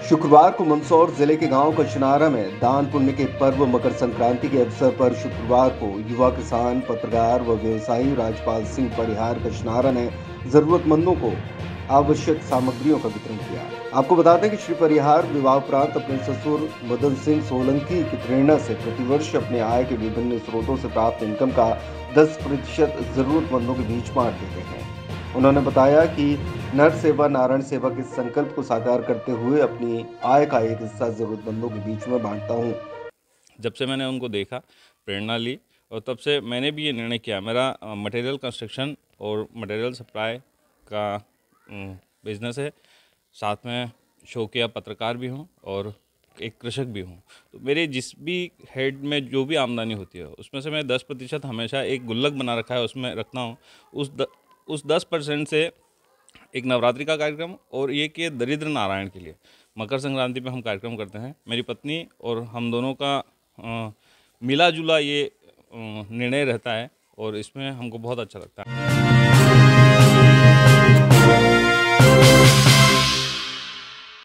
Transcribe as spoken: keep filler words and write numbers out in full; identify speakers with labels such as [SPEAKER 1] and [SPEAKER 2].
[SPEAKER 1] शुक्रवार को मंदसौर जिले के गांव कचनारा में दान पुण्य के पर्व मकर संक्रांति के अवसर पर शुक्रवार को युवा किसान, पत्रकार व व्यवसायी राजपाल सिंह परिहार कचनारा ने जरूरतमंदों को आवश्यक सामग्रियों का वितरण किया। आपको बता दें कि श्री परिहार विवाह उपरांत अपने ससुर मदन सिंह सोलंकी की प्रेरणा से प्रतिवर्ष अपने आय के विभिन्न स्रोतों से प्राप्त इनकम का दस प्रतिशत जरूरतमंदों के बीच बांट देते हैं। उन्होंने बताया कि नर सेवा नारायण सेवा के संकल्प को साकार करते हुए अपनी आय का एक हिस्सा जरूरतमंदों के बीच में बांटता हूँ।
[SPEAKER 2] जब से मैंने उनको देखा, प्रेरणा ली और तब से मैंने भी ये निर्णय किया। मेरा मटेरियल कंस्ट्रक्शन और मटेरियल सप्लाई का बिजनेस है, साथ में शौकिया पत्रकार भी हूँ और एक कृषक भी हूँ। तो मेरे जिस भी हेड में जो भी आमदनी होती है उसमें से मैं दस प्रतिशत हमेशा एक गुल्लक बना रखा है, उसमें रखता हूँ। उस द, उस दस परसेंट से एक नवरात्रि का कार्यक्रम और ये कि दरिद्र नारायण के लिए मकर संक्रांति पे हम कार्यक्रम करते हैं। मेरी पत्नी और हम दोनों का आ, मिला जुला ये निर्णय रहता है और इसमें हमको बहुत अच्छा लगता है।